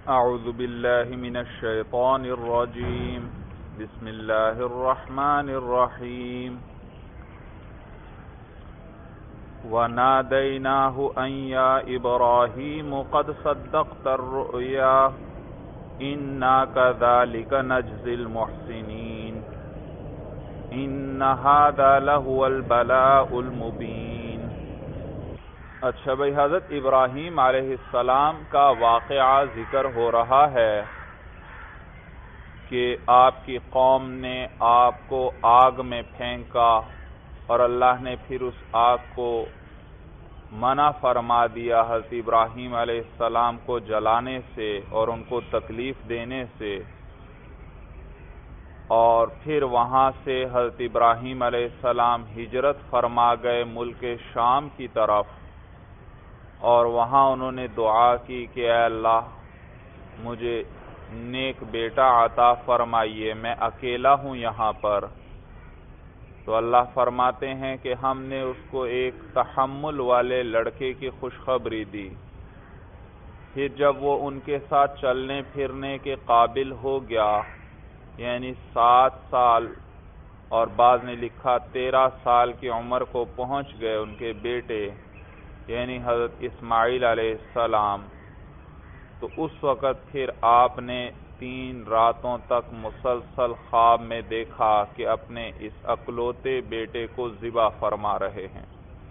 اعوذ باللہ من الشیطان الرجیم بسم اللہ الرحمن الرحیم وَنَادَيْنَاهُ أَن يَا إِبْرَاهِيمُ قَدْ صَدَّقْتَ الرُّؤْيَا إِنَّا كَذَلِكَ نَجْزِي الْمُحْسِنِينَ إِنَّ هَذَا لَهُوَ الْبَلَاءُ الْمُبِينُ۔ اچھا بھائی، حضرت ابراہیم علیہ السلام کا واقعہ ذکر ہو رہا ہے کہ آپ کی قوم نے آپ کو آگ میں پھینکا اور اللہ نے پھر اس آگ کو منع فرما دیا حضرت ابراہیم علیہ السلام کو جلانے سے اور ان کو تکلیف دینے سے، اور پھر وہاں سے حضرت ابراہیم علیہ السلام ہجرت فرما گئے ملک شام کی طرف، اور وہاں انہوں نے دعا کی کہ اے اللہ مجھے نیک بیٹا عطا فرمائیے، میں اکیلا ہوں یہاں پر۔ تو اللہ فرماتے ہیں کہ ہم نے اس کو ایک تحمل والے لڑکے کی خوشخبری دی۔ پھر جب وہ ان کے ساتھ چلنے پھرنے کے قابل ہو گیا، یعنی 7 سال اور بعض نے لکھا 13 سال کی عمر کو پہنچ گئے ان کے بیٹے یعنی حضرت اسماعیل علیہ السلام، تو اس وقت پھر آپ نے 3 راتوں تک مسلسل خواب میں دیکھا کہ اپنے اس اکلوتے بیٹے کو ذبح فرما رہے ہیں۔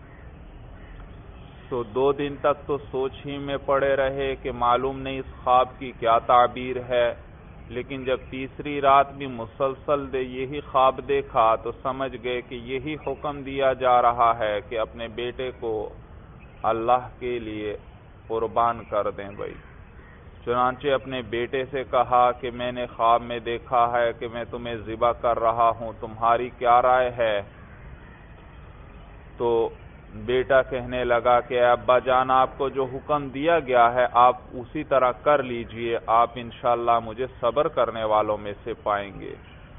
تو 2 دن تک تو سوچ ہی میں پڑے رہے کہ معلوم نہیں اس خواب کی کیا تعبیر ہے، لیکن جب تیسری رات بھی مسلسل یہی خواب دیکھا تو سمجھ گئے کہ یہی حکم دیا جا رہا ہے کہ اپنے بیٹے کو اللہ کے لیے قربان کر دیں بھائی۔ چنانچہ اپنے بیٹے سے کہا کہ میں نے خواب میں دیکھا ہے کہ میں تمہیں ذبح کر رہا ہوں، تمہاری کیا رائے ہے؟ تو بیٹا کہنے لگا کہ ابا جان، آپ کو جو حکم دیا گیا ہے آپ اسی طرح کر لیجئے، آپ انشاءاللہ مجھے صبر کرنے والوں میں سے پائیں گے۔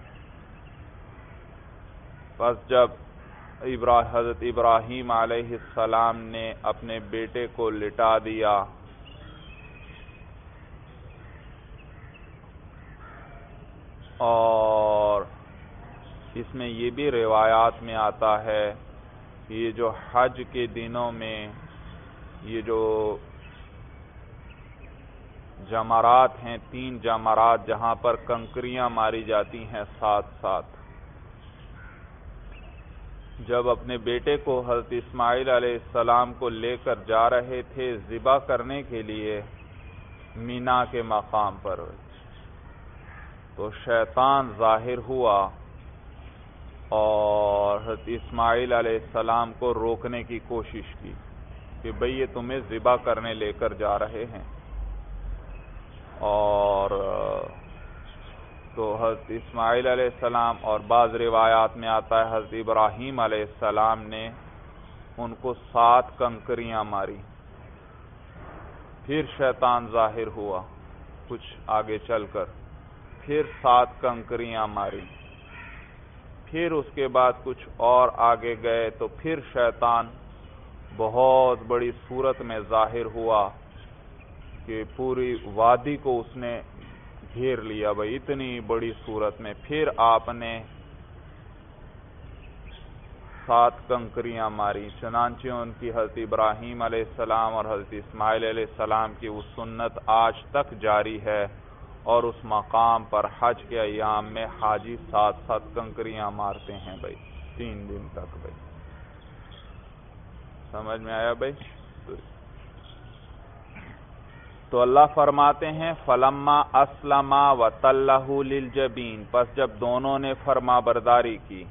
بس جب حضرت ابراہیم علیہ السلام نے اپنے بیٹے کو لٹا دیا اور اس میں یہ بھی روایات میں آتا ہے کہ یہ جو حج کے دنوں میں یہ جو جمرات ہیں، 3 جمرات جہاں پر کنکریاں ماری جاتی ہیں ساتھ ساتھ، جب اپنے بیٹے کو حضرت اسماعیل علیہ السلام کو لے کر جا رہے تھے ذبح کرنے کے لیے مینا کے مقام پر، تو شیطان ظاہر ہوا اور حضرت اسماعیل علیہ السلام کو روکنے کی کوشش کی کہ بھئی یہ تمہیں ذبح کرنے لے کر جا رہے ہیں، اور تو حضرت اسماعیل علیہ السلام اور بعض روایات میں آتا ہے حضرت ابراہیم علیہ السلام نے ان کو 7 کنکریاں ماری۔ پھر شیطان ظاہر ہوا کچھ آگے چل کر، پھر 7 کنکریاں ماری، پھر اس کے بعد کچھ اور آگے گئے تو پھر شیطان بہت بڑی صورت میں ظاہر ہوا کہ پوری وادی کو اس نے گھیر لیا بھائی، اتنی بڑی صورت میں۔ پھر آپ نے 7 کنکریاں ماری، چنانچہ ان کی حضرت ابراہیم علیہ السلام اور حضرت اسماعیل علیہ السلام کی وہ سنت آج تک جاری ہے، اور اس مقام پر حج کے ایام میں حاجی 7 کنکریاں مارتے ہیں بھائی 3 دن تک بھائی۔ سمجھ میں آیا بھائی؟ تو اللہ فرماتے ہیں فلما اسلما وتلہ للجبین، پس جب دونوں نے فرما برداری کی،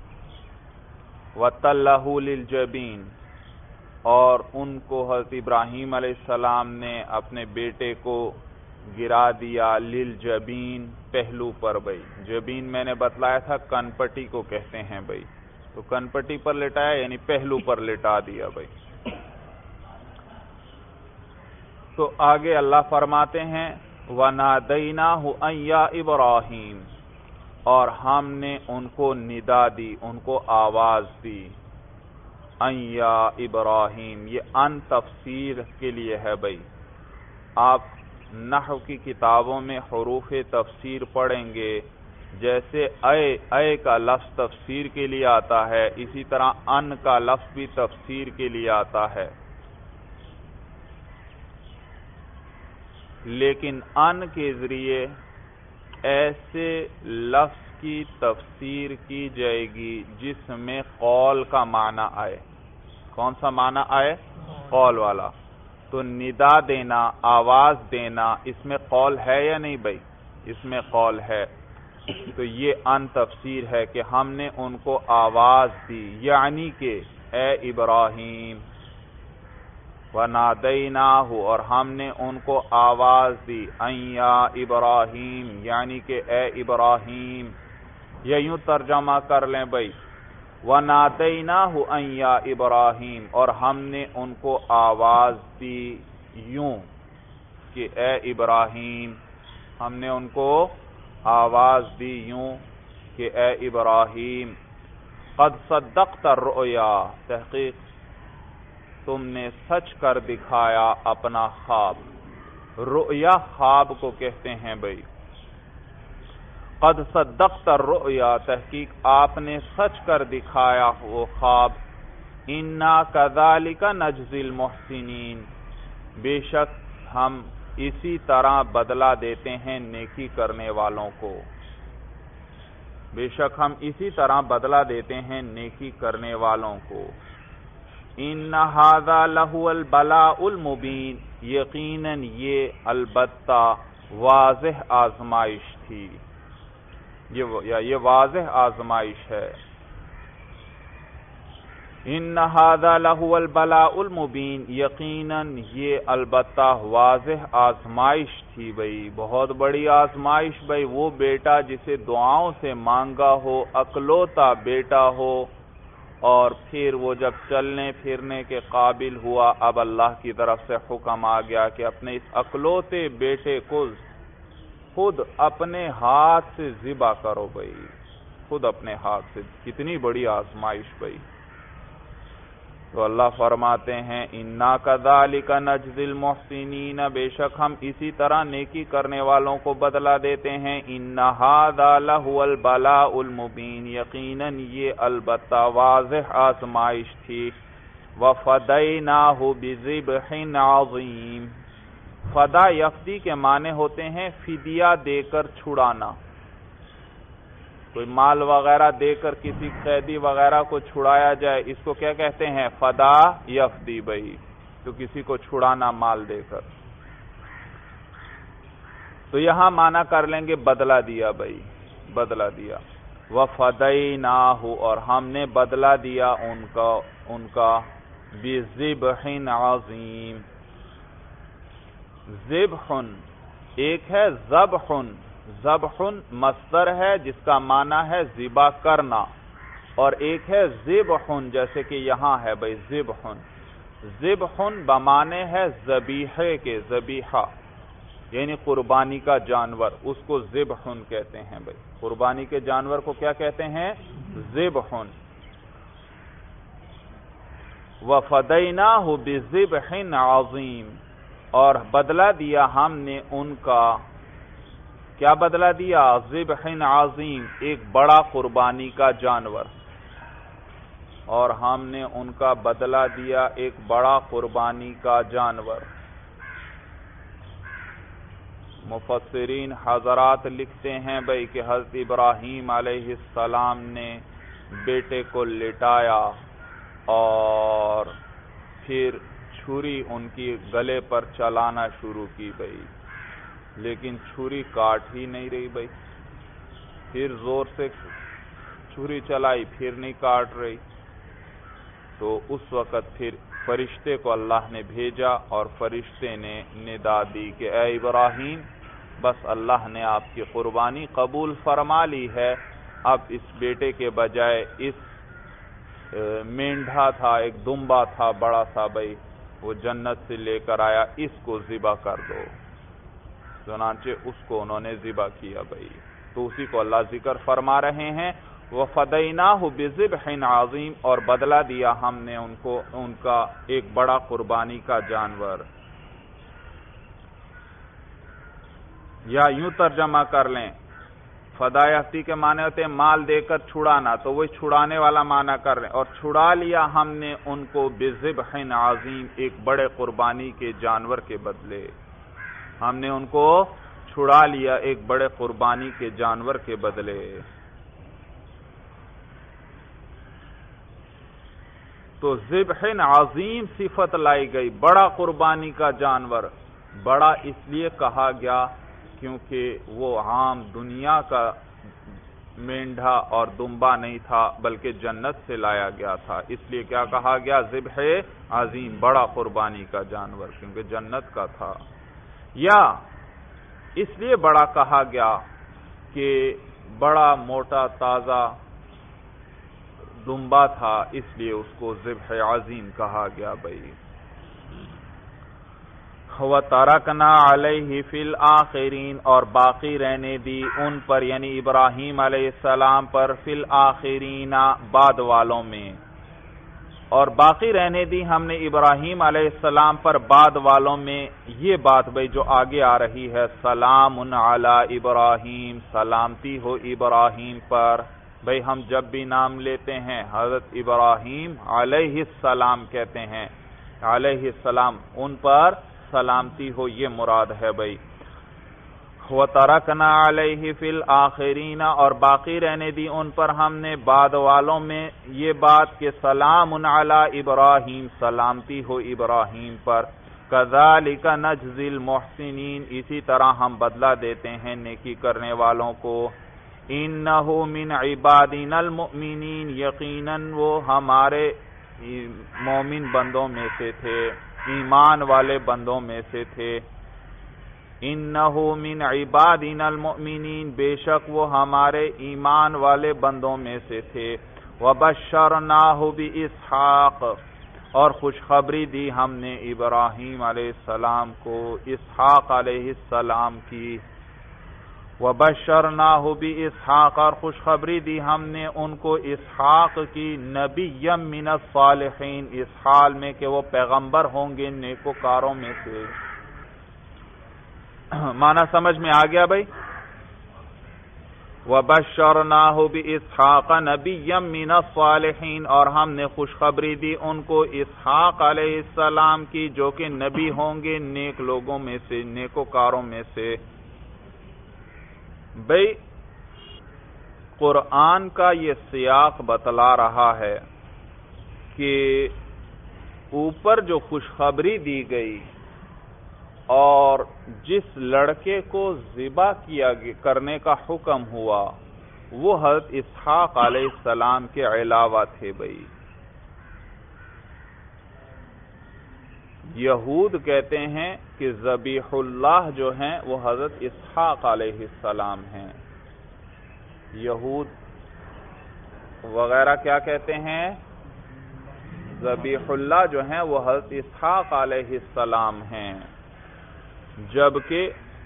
وتلہ للجبین، اور ان کو حضرت ابراہیم علیہ السلام نے اپنے بیٹے کو گرا دیا للجبین، پہلو پر بھائی۔ جبین میں نے بتلایا تھا کن پٹی کو کہتے ہیں بھائی، تو کن پٹی پر لٹایا یعنی پہلو پر لٹا دیا بھائی۔ تو آگے اللہ فرماتے ہیں وَنَادَيْنَاهُ أَن يَا إِبْرَاهِيمُ، اور ہم نے ان کو ندا دی، ان کو آواز دی، ان یا ابراہیم، یہ ان تفسیر کے لیے ہے بھائی۔ آپ نحو کی کتابوں میں حروف تفسیر پڑھیں گے، جیسے اے کا لفظ تفسیر کے لیے آتا ہے، اسی طرح ان کا لفظ بھی تفسیر کے لیے آتا ہے، لیکن ان کے ذریعے ایسے لفظ کی تفسیر کی جائے گی جس میں قول کا معنی آئے۔ کون سا معنی آئے؟ قول والا۔ تو ندا دینا، آواز دینا، اس میں قول ہے یا نہیں بھائی؟ اس میں قول ہے۔ تو یہ ان تفسیر ہے کہ ہم نے ان کو آواز دی، یعنی کہ اے ابراہیم، وَنَادَيْنَاهُ، اور ہم نے ان کو آواز دی، اَن یا ابراہیم، یعنی کہ اے ابراہیم، یا یوں ترجمہ کر لیں بھائی، وَنَادَيْنَاهُ أَن يَا إِبْرَاهِيمُ، اور ہم نے ان کو آواز دی یوں کہ اے ابراہیم، ہم نے ان کو آواز دی یوں کہ اے ابراہیم، قد صدقت الرؤیا، تحقیق تم نے سچ کر دکھایا اپنا خواب۔ رؤیا خواب کو کہتے ہیں بھائی۔ قد صدقت الرؤیا، تحقیق آپ نے سچ کر دکھایا وہ خواب۔ انا کذالک نجزی المحسنین، بے شک ہم اسی طرح بدلہ دیتے ہیں نیکی کرنے والوں کو، بے شک ہم اسی طرح بدلہ دیتے ہیں نیکی کرنے والوں کو۔ ان ھذا لہو البلاء المبین، یقیناً یہ البتہ واضح آزمائش تھی، یہ واضح آزمائش ہے۔ ان ھذا لہو البلاء المبین، یقیناً یہ البتہ واضح آزمائش تھی بھائی، بہت بڑی آزمائش بھائی۔ وہ بیٹا جسے دعاؤں سے مانگا ہو، اکلوتا بیٹا ہو، اور پھر وہ جب چلنے پھرنے کے قابل ہوا، اب اللہ کی طرف سے حکم آ گیا کہ اپنے اس اکلوتے بیٹے کو خود اپنے ہاتھ سے ذبح کرو بھائی، خود اپنے ہاتھ سے۔ کتنی بڑی آزمائش بھائی۔ تو اللہ فرماتے ہیں انا کذالک نجزی المحسنین، بے شک ہم اسی طرح نیکی کرنے والوں کو بدلہ دیتے ہیں۔ ان ھذا لہو البلاء المبین، یقیناً یہ البتہ واضح آزمائش تھی۔ وفدیناہ بذبح عظیم، فدا یفدی کے معنی ہوتے ہیں فدیہ دے کر چھڑانا، کوئی مال وغیرہ دے کر کسی قیدی وغیرہ کو چھڑایا جائے، اس کو کیا کہتے ہیں؟ فدا یفدی بھائی، تو کسی کو چھڑانا مال دے کر۔ تو یہاں معنی کر لیں گے بدلہ دیا بھائی، بدلہ دیا۔ وفدیناہ، اور ہم نے بدلہ دیا ان کا بذبح عظیم۔ ذبح ایک ہے ذبح، ذبح مصدر ہے جس کا معنی ہے ذبح کرنا، اور ایک ہے ذبح جیسے کہ یہاں ہے بھائی ذبح۔ ذبح بمعنی ہے ذبیحے کے، ذبیحہ یعنی قربانی کا جانور، اس کو ذبح کہتے ہیں بھائی۔ قربانی کے جانور کو کیا کہتے ہیں؟ ذبح۔ وَفَدَيْنَاهُ بِذِبْحٍ عَظِيمٍ، اور بدلہ دیا ہم نے ان کا، کیا بدلہ دیا؟ ذبح عظیم، ایک بڑا قربانی کا جانور، اور ہم نے ان کا بدلہ دیا ایک بڑا قربانی کا جانور۔ مفسرین حضرات لکھتے ہیں بھائی کہ حضرت ابراہیم علیہ السلام نے بیٹے کو لٹایا اور پھر چھری ان کی گلے پر چلانا شروع کی بھائی، لیکن چھری کاٹ ہی نہیں رہی بھائی، پھر زور سے چھری چلائی پھر نہیں کاٹ رہی۔ تو اس وقت پھر فرشتے کو اللہ نے بھیجا اور فرشتے نے ندا دی کہ اے ابراہیم، بس اللہ نے آپ کی قربانی قبول فرما لی ہے، اب اس بیٹے کے بجائے اس مینڈھا تھا، ایک دمبا تھا بڑا سا بھائی، وہ جنت سے لے کر آیا، اس کو ذبح کر دو۔ چنانچہ اس کو انہوں نے ذبح کیا بھائی۔ تو اسی کو اللہ ذکر فرما رہے ہیں، وَفَدَيْنَاهُ بِذِبْحٍ عَظِيمٍ، اور بدلہ دیا ہم نے ان کا ایک بڑا قربانی کا جانور۔ یا یوں ترجمہ کر لیں، فدائے ہستی کے معنی ہوتے ہیں مال دے کر چھڑانا، تو وہ چھڑانے والا معنی کر رہے ہیں، اور چھڑا لیا ہم نے ان کو بذبح عظیم، ایک بڑے قربانی کے جانور کے بدلے، ہم نے ان کو چھڑا لیا ایک بڑے قربانی کے جانور کے بدلے۔ تو ذبح عظیم صفت لائی گئی، بڑا قربانی کا جانور، بڑا اس لیے کہا گیا کیونکہ وہ عام دنیا کا مینڈھا اور دمبا نہیں تھا بلکہ جنت سے لایا گیا تھا، اس لیے کیا کہا گیا؟ ذبح عظیم، بڑا قربانی کا جانور، کیونکہ جنت کا تھا۔ یا اس لیے بڑا کہا گیا کہ بڑا موٹا تازہ دمبا تھا، اس لیے اس کو ذبح عظیم کہا گیا بھائی۔ وَتَرَكْنَا عَلَيْهِ فِي الْآخِرِينَ، اور باقی رہنے دی ان پر، یعنی ابراہیم علیہ السلام پر، فی الآخرین، بعد والوں میں، اور باقی رہنے دی ہم نے ابراہیم علیہ السلام پر بعد والوں میں یہ بات بھئی جو آگے آ رہی ہے، سلام علی ابراہیم، سلامتی ہو ابراہیم پر۔ بھئی ہم جب بھی نام لیتے ہیں حضرت ابراہیم علیہ السلام کہتے ہیں، علیہ السلام، ان پر سلامتی ہو، یہ مراد ہے بھئی۔ وَتَرَكْنَا عَلَيْهِ فِي الْآخِرِينَ، اور باقی رہنے دی ان پر ہم نے بعد والوں میں یہ بات کہ سلام علی ابراہیم، سلامتی ہو ابراہیم پر۔ كَذَلِكَ نَجْزِي الْمُحْسِنِينَ، اسی طرح ہم بدلہ دیتے ہیں نیکی کرنے والوں کو۔ إِنَّهُ مِنْ عِبَادِنَا الْمُؤْمِنِينَ، یقیناً وہ ہمارے مومن بندوں میں سے تھے، ایمان والے بندوں میں سے تھے۔ اِنَّهُ مِنْ عِبَادِنَا الْمُؤْمِنِينَ، بے شک وہ ہمارے ایمان والے بندوں میں سے تھے۔ وَبَشَّرْنَاهُ بِإِسْحَاقَ، اور خوشخبری دی ہم نے ابراہیم علیہ السلام کو اسحاق علیہ السلام کی۔ وَبَشَّرْنَاهُ بِإِسْحَاقَ، اور خوشخبری دی ہم نے ان کو اسحاق کی، نبیًّا مِنَ الصالحین، اس حال میں کہ وہ پیغمبر ہوں گے نیکوکاروں میں سے۔ معنی سمجھ میں آ گیا بھائی؟ وَبَشَّرْنَاهُ بِإِسْحَاقَ نَبِيًّا مِنَ الصَّالِحِينَ، اور ہم نے خوشخبری دی ان کو اسحاق علیہ السلام کی جو کہ نبی ہوں گے نیک لوگوں میں سے، نیکوکاروں میں سے۔ بھئی قرآن کا یہ سیاق بتلا رہا ہے کہ اوپر جو خوشخبری دی گئی اور جس لڑکے کو ذبح کرنے کا حکم ہوا وہ حضرت اسحاق علیہ السلام کے علاوہ تھے بھئی۔ یہود کہتے ہیں کہ ذبیح اللہ جو ہیں وہ حضرت اسحاق علیہ السلام ہیں، یہود وغیرہ کیا کہتے ہیں؟ ذبیح اللہ جو ہیں وہ حضرت اسحاق علیہ السلام ہیں، جبکہ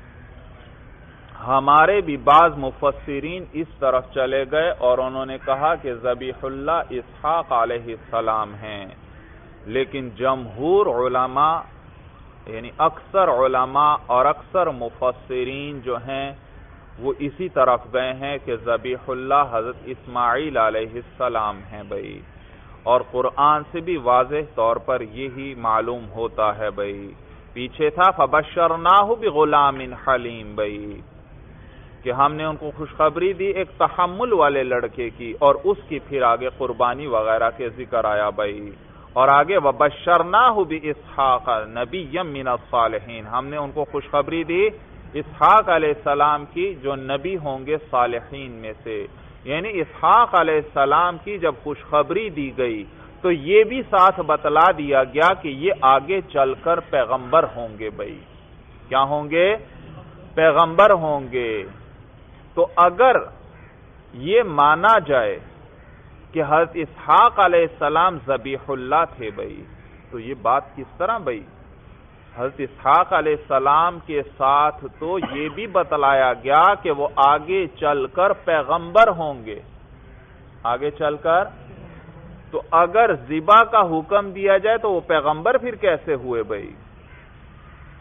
ہمارے بھی بعض مفسرین اس طرف چلے گئے اور انہوں نے کہا کہ ذبیح اللہ اسحاق علیہ السلام ہیں، لیکن جمہور علماء یعنی اکثر علماء اور اکثر مفسرین جو ہیں وہ اسی طرف گئے ہیں کہ ذبیح اللہ حضرت اسماعیل علیہ السلام ہیں بھئی، اور قرآن سے بھی واضح طور پر یہی معلوم ہوتا ہے بھئی۔ پیچھے تھا فَبَشَّرْنَاهُ بِغُلَامٍ حَلِيمٍ بھئی، کہ ہم نے ان کو خوشخبری دی ایک تحمل والے لڑکے کی، اور اس کی پھر آگے قربانی وغیرہ کے ذکر آیا بھئی، اور آگے وَبَشَّرْنَاهُ بِإِسْحَاقَ نَبِيًّا مِنَ الصَّالِحِينَ، ہم نے ان کو خوشخبری دی اسحاق علیہ السلام کی جو نبی ہوں گے صالحین میں سے۔ یعنی اسحاق علیہ السلام کی جب خوشخبری دی گئی تو یہ بھی ساتھ بتلا دیا گیا کہ یہ آگے چل کر پیغمبر ہوں گے بھائی۔ کیا ہوں گے؟ پیغمبر ہوں گے۔ تو اگر یہ مانا جائے کہ حضرت اسحاق علیہ السلام ذبیح اللہ تھے بھائی، تو یہ بات کس طرح بھائی؟ حضرت اسحاق علیہ السلام کے ساتھ تو یہ بھی بتلایا گیا کہ وہ آگے چل کر پیغمبر ہوں گے، آگے چل کر۔ تو اگر ذبح کا حکم دیا جائے تو وہ پیغمبر پھر کیسے ہوئے بھائی؟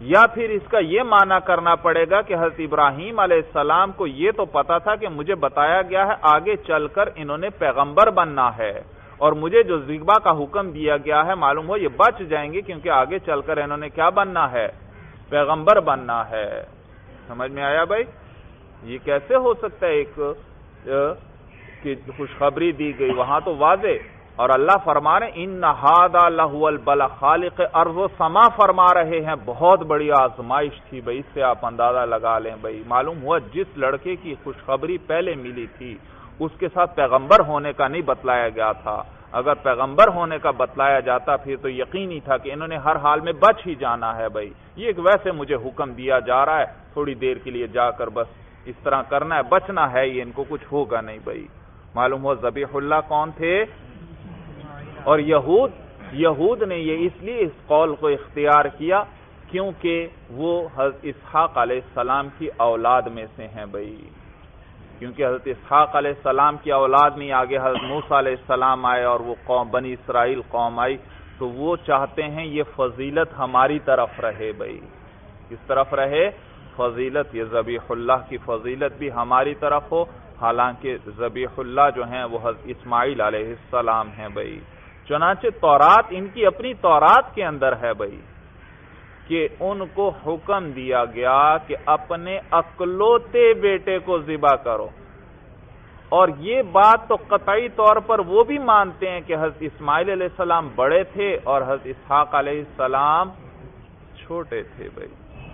یا پھر اس کا یہ معنی کرنا پڑے گا کہ حضرت ابراہیم علیہ السلام کو یہ تو پتا تھا کہ مجھے بتایا گیا ہے آگے چل کر انہوں نے پیغمبر بننا ہے، اور مجھے جو ذبح کا حکم دیا گیا ہے معلوم ہو یہ بچ جائیں گے، کیونکہ آگے چل کر انہوں نے کیا بننا ہے؟ پیغمبر بننا ہے۔ سمجھ میں آیا بھائی؟ یہ کیسے ہو سکتا ہے ایک کہ خوشخبری دی گئی، وہاں تو واضح، اور اللہ فرما رہے ان ھذا لہو البلا، خالق ارض و سما فرما رہے ہیں بہت بڑی آزمائش تھی بھائی، اس سے آپ اندازہ لگا لیں بھائی۔ معلوم ہوا جس لڑکے کی خوشخبری پہلے ملی تھی اس کے ساتھ پیغمبر ہونے کا نہیں بتلایا گیا تھا، اگر پیغمبر ہونے کا بتلایا جاتا پھر تو یقینی تھا کہ انہوں نے ہر حال میں بچ ہی جانا ہے بھائی، یہ ایک ویسے مجھے حکم دیا جا رہا ہے تھوڑی دیر کے لیے جا کر بس اس طرح کرنا ہے، بچنا ہے، یہ ان کو کچھ ہوگا نہیں بھائی۔ معلوم ہوا ذبیح اللہ کون تھے؟ اور یہود نے یہ اس لیے اس قول کو اختیار کیا کیونکہ وہ حضرت اسحاق علیہ السلام کی اولاد میں سے ہیں بھائی، کیونکہ حضرت اسحاق علیہ السلام کی اولاد میں آگے حضرت موسیٰ علیہ السلام آئے اور وہ قوم بنی اسرائیل قوم آئی، تو وہ چاہتے ہیں یہ فضیلت ہماری طرف رہے بھائی۔ کس طرف رہے؟ فضیلت، یہ ذبیح اللہ کی فضیلت بھی ہماری طرف ہو، حالانکہ ذبیح اللہ جو ہیں وہ حضرت اسماعیل علیہ السلام ہیں بھائی۔ چنانچہ تورات، ان کی اپنی تورات کے اندر ہے بھائی کہ ان کو حکم دیا گیا کہ اپنے اکلوتے بیٹے کو ذبح کرو، اور یہ بات تو قطعی طور پر وہ بھی مانتے ہیں کہ حضرت اسماعیل علیہ السلام بڑے تھے اور حضرت اسحاق علیہ السلام چھوٹے تھے بھائی۔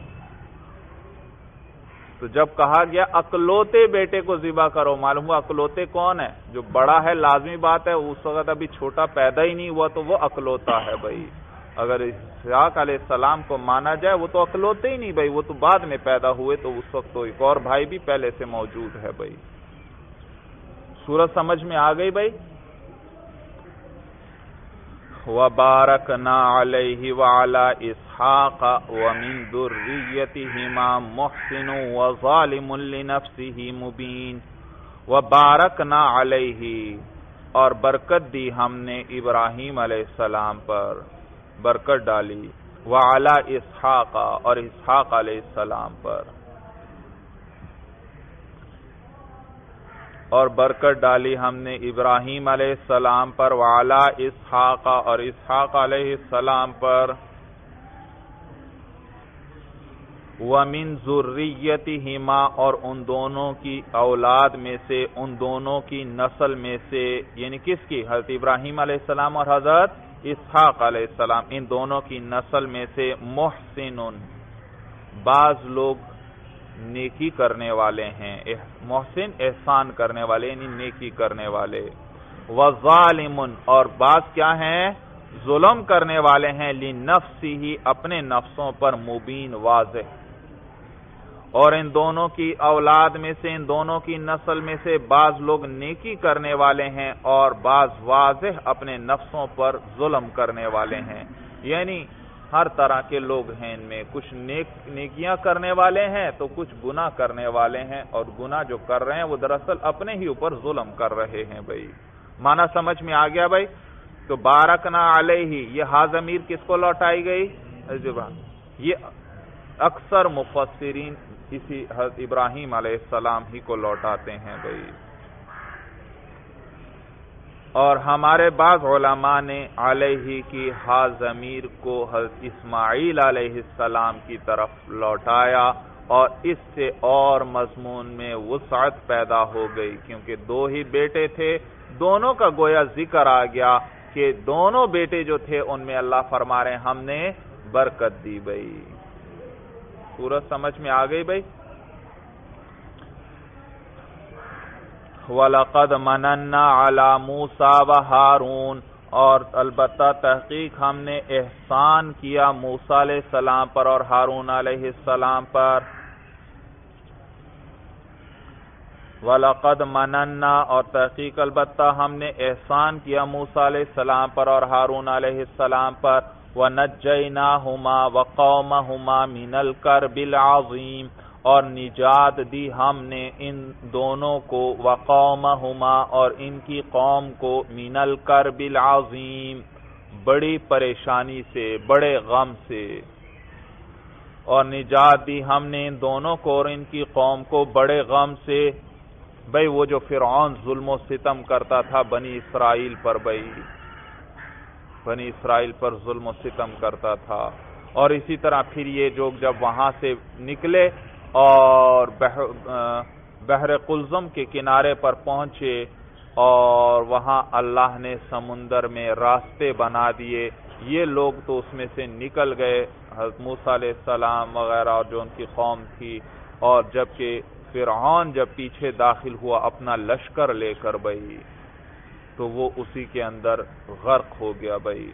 تو جب کہا گیا اکلوتے بیٹے کو ذبح کرو، معلوم ہوا اکلوتے کون ہے؟ جو بڑا ہے، لازمی بات ہے اس وقت ابھی چھوٹا پیدا ہی نہیں ہوا تو وہ اکلوتا ہے بھائی۔ اگر اسحاق علیہ السلام کو مانا جائے وہ تو اکلوتے ہی نہیں بھائی، وہ تو بعد میں پیدا ہوئے، تو اس وقت تو ایک اور بھائی بھی پہلے سے موجود ہے بھائی۔ سورت سمجھ میں آ گئی بھائی؟ وَبَارَكْنَا عَلَيْهِ وَعَلَى إِسْحَاقَ وَمِن ذُرِّيَّتِهِمَا مُحْسِنٌ وَظَالِمٌ لِنَفْسِهِ مُبِينٌ۔ وَبَارَكْنَا عَلَيْهِ، اور برکت دی ہم نے ابراہیم علیہ السلام پر، برکت ڈالی، وَعَلَى إِسْحَاقَ، اور اسحاق علیہ السلام پر، اور برکت ڈالی ہم نے ابراہیم علیہ السلام پر، وعلی اسحاق، اور اسحاق علیہ السلام پر، ومن ذریتہما، اور ان دونوں کی اولاد میں سے، ان دونوں کی نسل میں سے، یعنی کس کی؟ حضرت ابراہیم علیہ السلام اور حضرت اسحاق علیہ السلام، ان دونوں کی نسل میں سے، محسن، بعض لوگ نیکی کرنے والے ہیں، محسن احسان کرنے والے یعنی نیکی کرنے والے، وظالم، اور بعض کیا ہیں؟ ظلم کرنے والے ہیں، لنفسہ، اپنے نفسوں پر، مبین، واضح۔ اور ان دونوں کی اولاد میں سے، ان دونوں کی نسل میں سے بعض لوگ نیکی کرنے والے ہیں اور بعض واضح اپنے نفسوں پر ظلم کرنے والے ہیں، یعنی ہر طرح کے لوگ ہیں ان میں، کچھ نیکیاں کرنے والے ہیں تو کچھ گناہ کرنے والے ہیں، اور گناہ جو کر رہے ہیں وہ دراصل اپنے ہی اوپر ظلم کر رہے ہیں بھائی۔ معنی سمجھ میں آ گیا بھائی؟ تو بارکنا علیہ، یہ ہا ضمیر کس کو لوٹائی گئی؟ یہ اکثر مفسرین اسی حضرت ابراہیم علیہ السلام ہی کو لوٹاتے ہیں بھائی، اور ہمارے بعض علماء نے علیہ کی ہا ضمیر کو حضرت اسماعیل علیہ السلام کی طرف لوٹایا، اور اس سے اور مضمون میں وسعت پیدا ہو گئی، کیونکہ دو ہی بیٹے تھے، دونوں کا گویا ذکر آ گیا کہ دونوں بیٹے جو تھے ان میں اللہ فرما رہے ہیں ہم نے برکت دی بھائی۔ سورت سمجھ میں آ گئی بھائی؟ وَلَقَدْ مَنَنَّا عَلَى مُوسَى وَهَارُونَ، اور البتہ تحقیق ہم نے احسان کیا موسیٰ علیہ السلام پر اور ہارون علیہ السلام پر۔ وَلَقَدْ مَنَنَّا، اور تحقیق البتہ ہم نے احسان کیا موسیٰ علیہ السلام پر اور ہارون علیہ السلام پر، وَنَجَّيْنَاهُمَا وَقَوْمَهُمَا مِنَ الْكَرْبِ الْعَظِيمِ، اور نجات دی ہم نے ان دونوں کو، وقومہما، اور ان کی قوم کو، من الکرب العظیم، بڑی پریشانی سے، بڑے غم سے، اور نجات دی ہم نے ان دونوں کو اور ان کی قوم کو بڑے غم سے. بھئی وہ جو فرعون ظلم و ستم کرتا تھا بنی اسرائیل پر، بنی اسرائیل پر ظلم و ستم کرتا تھا، اور اسی طرح پھر یہ جو جب وہاں سے نکلے اور بحر قلزم کے کنارے پر پہنچے اور وہاں اللہ نے سمندر میں راستے بنا دیے، یہ لوگ تو اس میں سے نکل گئے، حضرت موسیٰ علیہ السلام وغیرہ اور جو ان کی قوم تھی، اور جبکہ فرعون جب پیچھے داخل ہوا اپنا لشکر لے کر بھئی تو وہ اسی کے اندر غرق ہو گیا بھئی.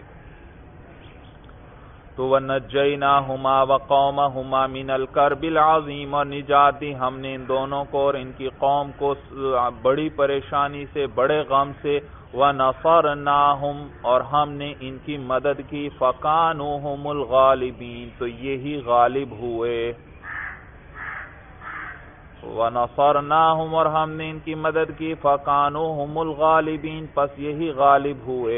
تو وَنَجَّيْنَاهُمَا وَقَوْمَهُمَا مِنَ الْكَرْبِ الْعَظِيمِ، اور نجات دی ہم نے ان دونوں کو اور ان کی قوم کو بڑی پریشانی سے، بڑے غم سے. وَنَصَرْنَاهُمْ، اور ہم نے ان کی مدد کی. فَكَانُوا هُمُ الْغَالِبِينَ، تو یہی غالب ہوئے. وَنَصَرْنَاهُمْ، اور ہم نے ان کی مدد کی. فَكَانُوا هُمُ الْغَالِبِينَ، پس یہی غالب ہوئے.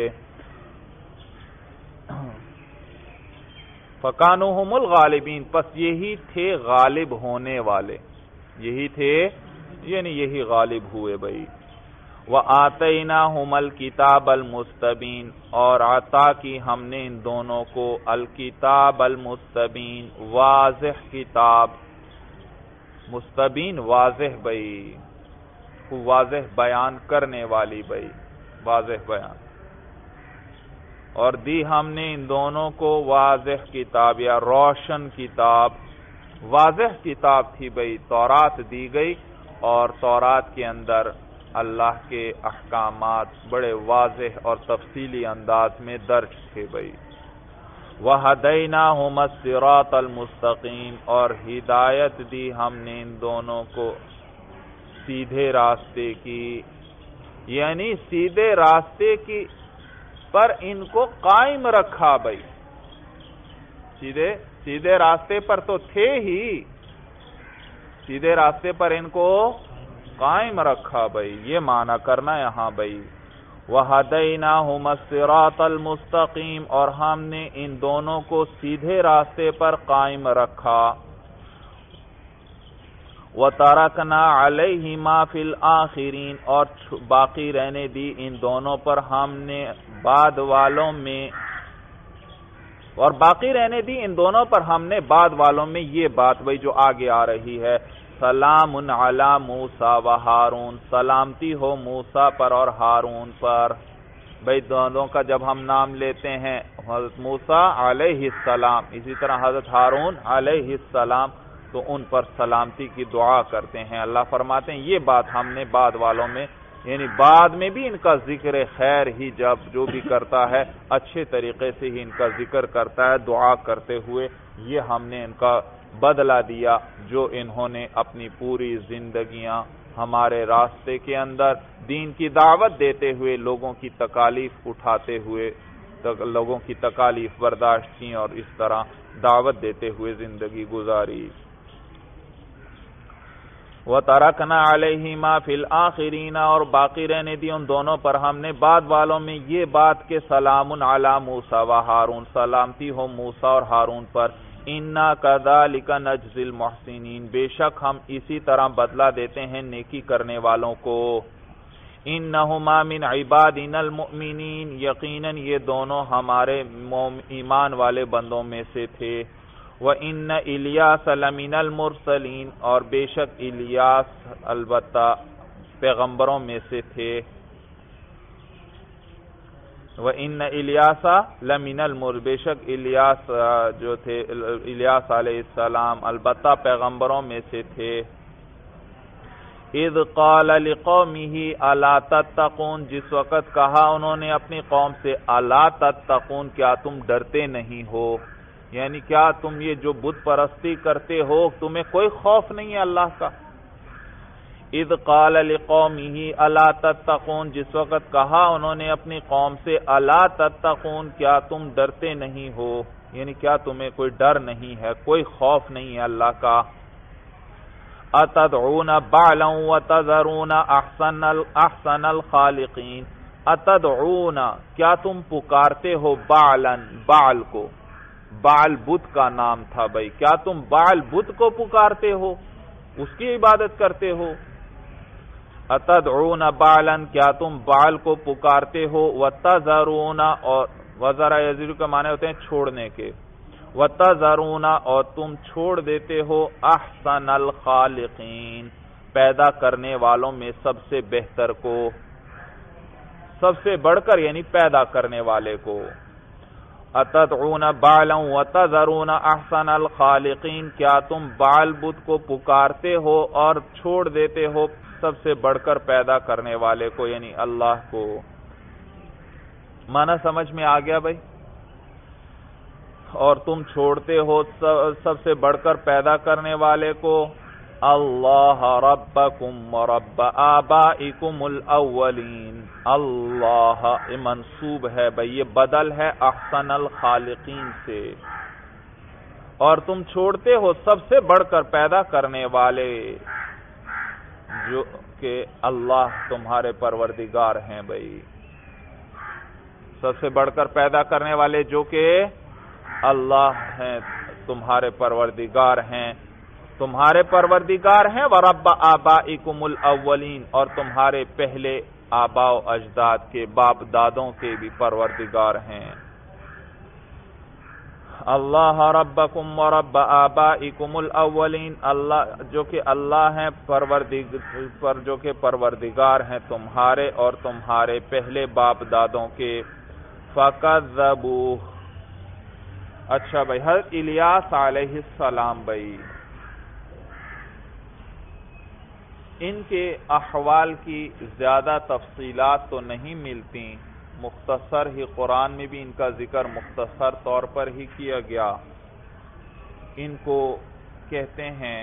فَكَانُوا هُمُ الْغَالِبِينَ، پس یہی تھے غالب ہونے والے، یہی تھے یعنی یہی غالب ہوئے بھئی. وَآتَيْنَاهُمَ الْكِتَابَ الْمُسْتَبِينَ، اور عطا کی ہم نے ان دونوں کو الکتاب المستبین، واضح کتاب. مستبین واضح بھئی، واضح بیان کرنے والی بھئی، واضح بیان. اور دی ہم نے ان دونوں کو واضح کتاب یا روشن کتاب. واضح کتاب تھی بھئی، تورات دی گئی، اور تورات کے اندر اللہ کے احکامات بڑے واضح اور تفصیلی انداز میں درج تھے بھئی. وَهَدَيْنَاهُمَ الصِّرَاطَ الْمُسْتَقِيمَ، اور ہدایت دی ہم نے ان دونوں کو سیدھے راستے کی، یعنی سیدھے راستے کی پر ان کو قائم رکھا بھئی. سیدھے راستے پر تو تھے ہی، سیدھے راستے پر ان کو قائم رکھا بھئی، یہ معنی کرنا یہاں بھئی. وَهَدَيْنَاهُمَ الصِّرَاطَ الْمُسْتَقِيمَ، اور ہم نے ان دونوں کو سیدھے راستے پر قائم رکھا. وَتَرَكْنَا عَلَيْهِمَا فِي الْآخِرِينَ، اور باقی رہنے دی ان دونوں پر ہم نے بعد والوں میں، اور باقی رہنے دی ان دونوں پر ہم نے بعد والوں میں یہ بات بھئی جو آگے آ رہی ہے. سلام علی موسیٰ و ہارون، سلامتی ہو موسیٰ پر اور ہارون پر. بھئی دونوں کا جب ہم نام لیتے ہیں، حضرت موسیٰ علیہ السلام، اسی طرح حضرت ہارون علیہ السلام، تو ان پر سلامتی کی دعا کرتے ہیں. اللہ فرماتے ہیں یہ بات ہم نے بعد والوں میں، یعنی بعد میں بھی ان کا ذکر خیر ہی جب جو بھی کرتا ہے اچھے طریقے سے ہی ان کا ذکر کرتا ہے دعا کرتے ہوئے، یہ ہم نے ان کا بدلہ دیا جو انہوں نے اپنی پوری زندگیاں ہمارے راستے کے اندر دین کی دعوت دیتے ہوئے، لوگوں کی تکالیف اٹھاتے ہوئے، لوگوں کی تکالیف برداشت کی اور اس طرح دعوت دیتے ہوئے زندگی گزاری. وَتَرَكْنَا عَلَيْهِمَا فِي الْآخِرِينَ، اور باقی رہنے دی ان دونوں پر ہم نے بعد والوں میں یہ بات کہ سلام علی موسیٰ و ہارون، سلامتی ہو موسیٰ اور ہارون پر. اِنَّا كَذَلِكَ نَجْزِي الْمُحْسِنِينَ، بے شک ہم اسی طرح بدلہ دیتے ہیں نیکی کرنے والوں کو. اِنَّهُمَا مِنْ عِبَادِنَا الْمُؤْمِنِينَ، یقیناً یہ دونوں ہمارے ایمان والے بندوں میں سے تھے. وَإِنَّ إِلْيَاسَ لَمِنَ الْمُرْسَلِينَ، اور بے شک الیاس البتہ پیغمبروں میں سے تھے. وَإِنَّ إِلْيَاسَ لَمِنَ بے شک الیاس جو تھے، الیاس علیہ السلام البتہ پیغمبروں میں سے تھے. اِذْ قَالَ لِقَوْمِهِ أَلَا تَتَّقُونَ، جس وقت کہا انہوں نے اپنی قوم سے أَلَا تَتَّقُونَ، کیا تم ڈرتے نہیں ہو، یعنی کیا تم یہ جو بت پرستی کرتے ہو تمہیں کوئی خوف نہیں ہے اللہ کا. اذ قال لقومه الا تتقون، جس وقت کہا انہوں نے اپنی قوم سے الا تتقون، کیا تم ڈرتے نہیں ہو، یعنی کیا تمہیں کوئی ڈر نہیں ہے، کوئی خوف نہیں ہے اللہ کا. اتدعون بعلا وتذرون احسن الخالقین، اتدعون کیا تم پکارتے ہو بعلا، بعل کو، بعل بت کا نام تھا بھائی. کیا تم بعل بت کو پکارتے ہو، اس کی عبادت کرتے ہو؟ اتدعون بعلا، کیا تم بعل کو پکارتے ہو؟ وتذرون، اور وزرا یزر کا معنی ہوتے ہیں چھوڑنے کے. وتذرون، اور تم چھوڑ دیتے ہو احسن الخالقین، پیدا کرنے والوں میں سب سے بہتر کو، سب سے بڑھ کر یعنی پیدا کرنے والے کو. اتدعون بعلا وتذرون احسن الخالقین، کیا تم بعل بت کو پکارتے ہو اور چھوڑ دیتے ہو سب سے بڑھ کر پیدا کرنے والے کو یعنی اللہ کو. معنی سمجھ میں آ گیا بھائی؟ اور تم چھوڑتے ہو سب سے بڑھ کر پیدا کرنے والے کو. اللہ ربکم ورب آبائکم الاولین، اللہ منصوب ہے بھئی، یہ بدل ہے احسن الخالقین سے. اور تم چھوڑتے ہو سب سے بڑھ کر پیدا کرنے والے جو کہ اللہ تمہارے پروردگار ہیں بھئی. سب سے بڑھ کر پیدا کرنے والے جو کہ اللہ ہیں، تمہارے پروردگار ہیں. تمہارے پروردگار ہیں وَرَبَّ آبَائِكُمُ الْأَوَّلِينَ، اور تمہارے پہلے آباء و اجداد کے باپ دادوں کے بھی پروردگار ہیں. اللہ ربکم ورب آبائکم الاولین، اللہ جو کہ اللہ ہیں جو کہ پروردگار ہیں تمہارے اور تمہارے پہلے باپ دادوں کے. فَكَذَّبُوهُ. اچھا بھائی، حضرت الیاس علیہ السلام بھائی، ان کے احوال کی زیادہ تفصیلات تو نہیں ملتی، مختصر ہی قرآن میں بھی ان کا ذکر مختصر طور پر ہی کیا گیا. ان کو کہتے ہیں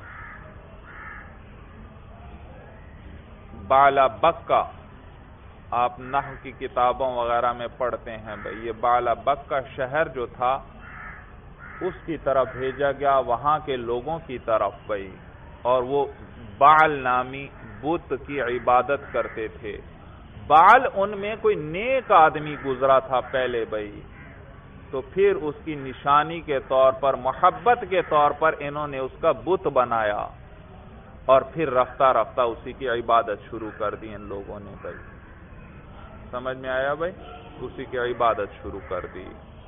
بالا بکا. آپ نحو کی کتابوں وغیرہ میں پڑھتے ہیں بھئی، یہ بالا بکا شہر جو تھا اس کی طرف بھیجا گیا، وہاں کے لوگوں کی طرف بھئی، اور وہ بعل نامی بت کی عبادت کرتے تھے. بعل ان میں کوئی نیک آدمی گزرا تھا پہلے بھئی، تو پھر اس کی نشانی کے طور پر، محبت کے طور پر انہوں نے اس کا بت بنایا، اور پھر رفتہ رفتہ اسی کی عبادت شروع کر دی ان لوگوں نے بھئی. سمجھ میں آیا بھئی؟ اسی کی عبادت شروع کر دی.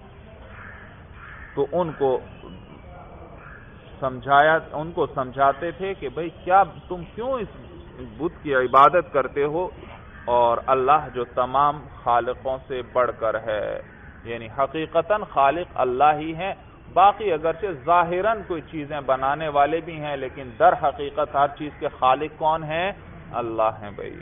تو ان کو سمجھاتے تھے کہ بھئی کیا تم کیوں اس بت کی عبادت کرتے ہو، اور اللہ جو تمام خالقوں سے بڑھ کر ہے، یعنی حقیقتاً خالق اللہ ہی ہیں، باقی اگرچہ ظاہراً کوئی چیزیں بنانے والے بھی ہیں، لیکن در حقیقت ہر چیز کے خالق کون ہیں؟ اللہ ہیں بھئی.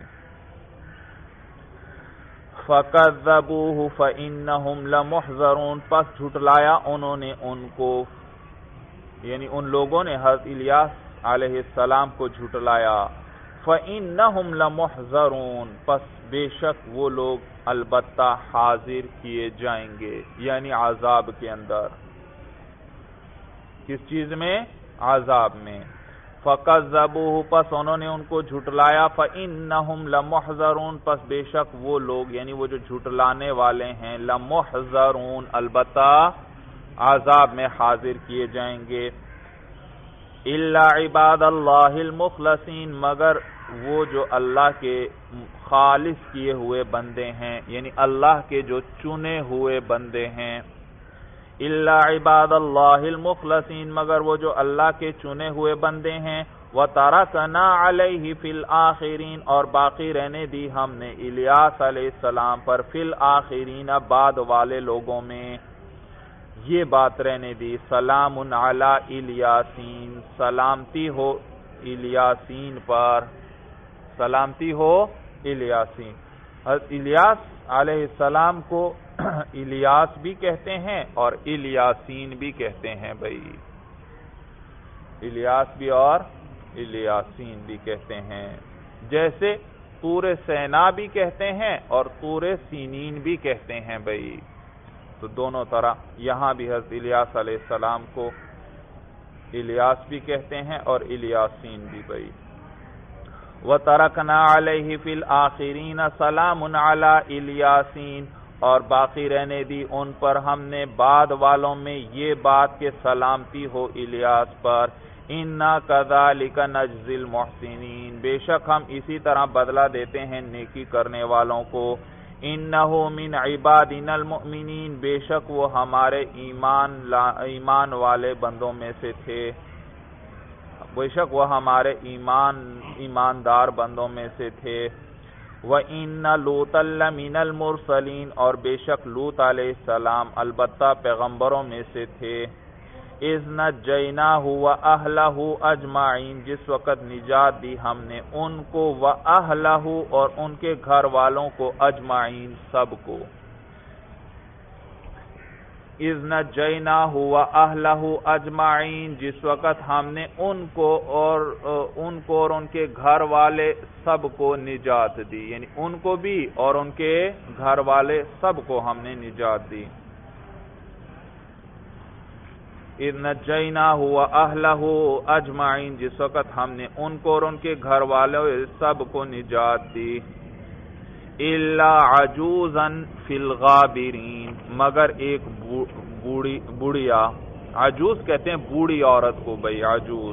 فَكَذَّبُوهُ فَإِنَّهُمْ لَمُحْضَرُونَ، پس جھٹلایا انہوں نے ان کو، یعنی ان لوگوں نے حضرت الیاس علیہ السلام کو جھٹلایا. فَإِنَّهُمْ لَمُحْضَرُونَ، پس بے شک وہ لوگ البتہ حاضر کیے جائیں گے، یعنی عذاب کے اندر. کس چیز میں؟ عذاب میں. فَكَذَّبُوهُ، پس انہوں نے ان کو جھٹلایا. فَإِنَّهُمْ لَمُحْضَرُونَ، پس بے شک وہ لوگ یعنی وہ جو جھٹلانے والے ہیں، لَمُحْضَرُونَ، البتہ عذاب میں حاضر کیے جائیں گے. إِلَّا عِبَادَ اللَّهِ الْمُخْلَصِينَ، مگر وہ جو اللہ کے خالص کیے ہوئے بندے ہیں، یعنی اللہ کے جو چنے ہوئے بندے ہیں. إِلَّا عِبَادَ اللَّهِ الْمُخْلَصِينَ، مگر وہ جو اللہ کے چنے ہوئے بندے ہیں. وَتَرَكْنَا عَلَيْهِ فِي الْآخِرِينَ، اور باقی رہنے دی ہم نے الیاس علیہ السلام پر، فی الآخرین، بعد والے لوگوں میں یہ بات رہنے دی. سلام علی الیاسین، سلامتی ہو الیاسین پر، سلامتی ہو الیاسین. الیاس علیہ السلام کو الیاس بھی کہتے ہیں اور الیاسین بھی کہتے ہیں بھائی. الیاس بھی اور الیاسین بھی کہتے ہیں، جیسے طور سینا بھی کہتے ہیں اور طور سینین بھی کہتے ہیں بھائی. تو دونوں طرح یہاں بھی حضرت الیاس علیہ السلام کو الیاس بھی کہتے ہیں اور الیاسین بھی بھائی. وَتَرَكْنَا عَلَيْهِ فِي الْآخِرِينَ سَلَامٌ عَلَى الیاسین، اور باقی رہنے دی ان پر ہم نے بعد والوں میں یہ بات کہ سلامتی ہو الیاس پر۔ اِنَّا كَذَلِكَ نَجْزِي الْمُحْسِنِينَ، بے شک ہم اسی طرح بدلہ دیتے ہیں نیکی کرنے والوں کو۔ اِنَّهُ مِنْ عِبَادِنَا الْمُؤْمِنِينَ، بے شک وہ ہمارے ایمان والے بندوں میں سے تھے، بے شک وہ ہمارے ایماندار بندوں میں سے تھے۔ وَإِنَّ لُوطًا لَّمِنَ الْمُرْسَلِينَ، اور بے شک لوط علیہ السلام البتہ پیغمبروں میں سے تھے۔ اِذْ نَجَّيْنَاهُ وَأَهْلَهُ أَجْمَعِينَ، جس وقت نجات دی ہم نے ان کو، وَأَهْلَهُ اور ان کے گھر والوں کو، اجمعین سب کو۔ اِذْ نَجَّيْنَاهُ وَأَهْلَهُ أَجْمَعِينَ، جس وقت ہم نے ان کو اور ان کے گھر والے سب کو نجات دی، یعنی ان کو بھی اور ان کے گھر والے سب کو ہم نے نجات دی۔ اِذْ نَجَّيْنَاهُ وَأَهْلَهُ أَجْمَعِينَ، جس وقت ہم نے ان کو اور ان کے گھر والوں سب کو نجات دی۔ إِلَّا عَجُوزًا فِي الْغَابِرِينَ، مگر ایک بوڑھیا، عجوز کہتے ہیں بوڑھی عورت کو بھائی،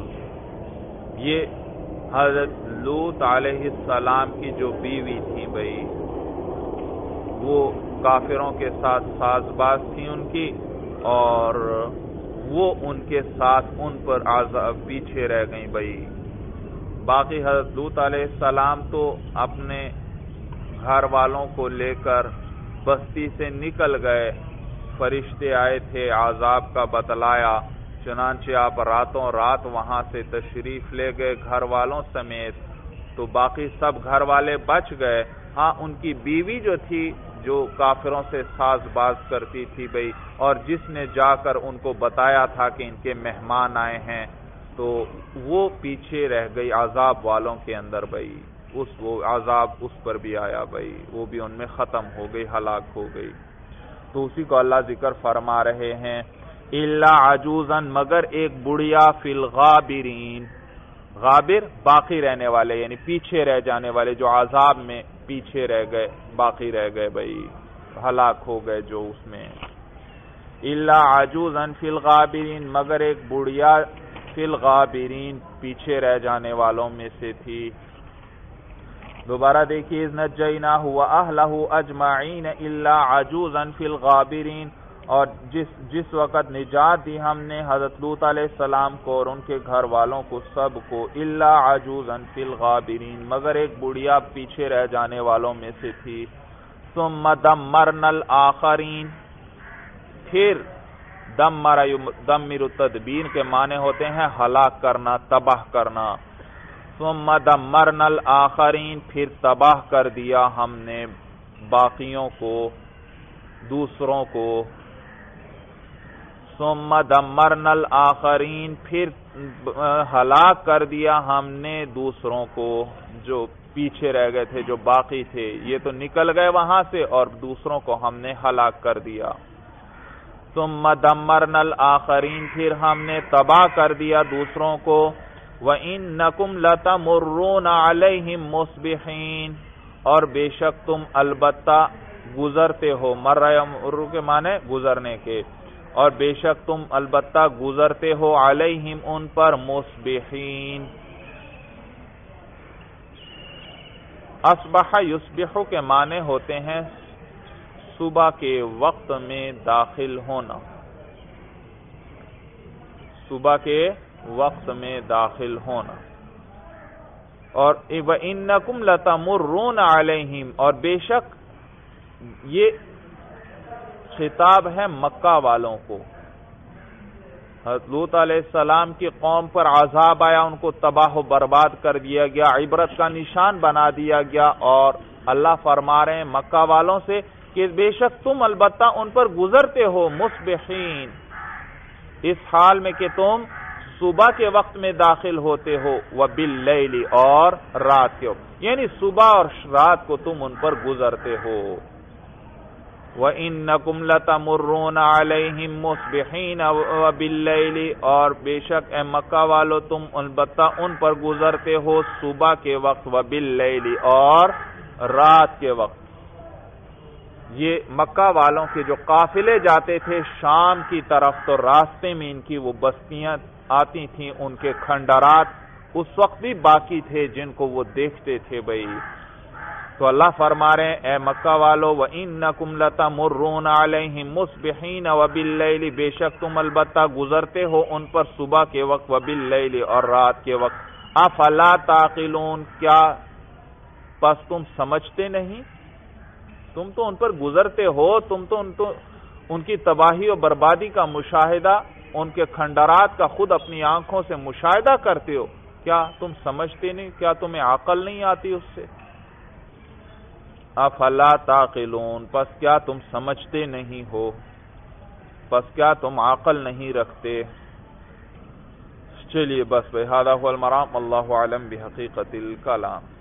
عجوز، یہ حضرت لوط علیہ السلام کی جو بیوی تھی بھائی، وہ کافروں کے ساتھ ساز باز تھی ان کی، اور وہ ان کے ساتھ ان پر پیچھے رہ گئیں بھائی۔ باقی حضرت لوط علیہ السلام تو اپنے گھر والوں کو لے کر بستی سے نکل گئے، فرشتے آئے تھے، عذاب کا بتلایا، چنانچہ آپ راتوں رات وہاں سے تشریف لے گئے گھر والوں سمیت، تو باقی سب گھر والے بچ گئے۔ ہاں ان کی بیوی جو تھی جو کافروں سے ساز باز کرتی تھی بھائی، اور جس نے جا کر ان کو بتایا تھا کہ ان کے مہمان آئے ہیں، تو وہ پیچھے رہ گئی عذاب والوں کے اندر بھائی، وہ عذاب اس پر بھی آیا بھائی، وہ بھی ان میں ختم ہو گئی، ہلاک ہو گئی۔ تو اسی کو اللہ ذکر فرما رہے ہیں، الا عجوزا، مگر ایک بڑھیا، فی الغابرین، غابر باقی رہنے والے، یعنی پیچھے رہ جانے والے، جو عذاب میں پیچھے رہ گئے، باقی رہ گئے بھائی، ہلاک ہو گئے جو اس میں۔ الا عجوزا فی الغابرین، مگر ایک بڑھیا فی الغابرین، پیچھے رہ جانے والوں میں سے تھی۔ دوبارہ دیکھیے، اذ نجیناہ واہلہ اجمعین الا عجوزا فی الغابرین، اور جس وقت نجات دی ہم نے حضرت لوط علیہ السلام کو اور ان کے گھر والوں کو سب کو، الا عجوزا فی الغابرین، مگر ایک بڑھیا پیچھے رہ جانے والوں میں سے تھی۔ ثم دمرنا الآخرین، پھر دمر تدبیر کے معنی ہوتے ہیں ہلاک کرنا، تباہ کرنا۔ ثم دمرنا الآخرین، پھر تباہ کر دیا ہم نے باقیوں کو، دوسروں کو۔ ثم دمرنا الآخرین، پھر ہلاک کر دیا ہم نے دوسروں کو، جو پیچھے رہ گئے تھے، جو باقی تھے، یہ تو نکل گئے وہاں سے، اور دوسروں کو ہم نے ہلاک کر دیا۔ ثم دمرنا الآخرین، پھر ہم نے تباہ کر دیا دوسروں کو۔ وَإِنَّكُمْ لَتَمُرُّونَ عَلَيْهِمْ مُصْبِحِينَ، اور بے شک تم البتہ گزرتے ہو، مر یمر کے معنی گزرنے کے، اور بے شک تم البتہ گزرتے ہو، علیہم ان پر، مصبحین۔ اصبح یصبح کے معنی ہوتے ہیں صبح کے وقت میں داخل ہونا، صبح کے وقت میں داخل ہونا۔ اور وَإِنَّكُمْ لَتَمُرُّونَ عَلَيْهِمْ، اور بے شک یہ خطاب ہے مکہ والوں کو۔ حضرت لوط علیہ السلام کی قوم پر عذاب آیا، ان کو تباہ و برباد کر دیا گیا، عبرت کا نشان بنا دیا گیا، اور اللہ فرما رہے ہیں مکہ والوں سے کہ بے شک تم البتہ ان پر گزرتے ہو، مصبحین، اس حال میں کہ تم صبح کے وقت میں داخل ہوتے ہو، وباللیل، اور رات کے وقت، یعنی صبح اور رات کو تم ان پر گزرتے ہو۔ وَإِنَّكُمْ لَتَمُرُّونَ عَلَيْهِمْ مُصْبِحِينَ وَبِاللَّيْلِ، اور بے شک اے مکہ والو تم البتہ ان پر گزرتے ہو صبح کے وقت، وَبِاللَّيْلِ، اور رات کے وقت۔ یہ مکہ والوں کے جو قافلے جاتے تھے شام کی طرف تو راستے میں ان کی وہ بستیاں آتی تھیں، ان کے کھنڈرات اس وقت بھی باقی تھے جن کو وہ دیکھتے تھے بھائی۔ تو اللہ فرما رہے ہیں اے مکہ والو وَإِنَّكُمْ لَتَمُرُّونَ عَلَيْهِمْ مُصْبِحِينَ وَبِاللَّيْلِ، بے شک تم البتہ گزرتے ہو ان پر صبح کے وقت، وَبِاللَّيْلِ اور رات کے وقت، أَفَلَا تَعْقِلُونَ کیا پس تم سمجھتے نہیں؟ تم تو ان پر گزرتے ہو، تم تو ان کی تباہی و بربادی کا مشاہدہ، ان کے کھنڈرات کا خود اپنی آنکھوں سے مشاہدہ کرتے ہو، کیا تم سمجھتے نہیں؟ کیا تمہیں عقل نہیں آتی اس سے؟ افلا تعقلون، پس کیا تم سمجھتے نہیں ہو، پس کیا تم عقل نہیں رکھتے؟ چلیے بس بہذا هو المرام، اللہ اعلم بحقیقت الکلام۔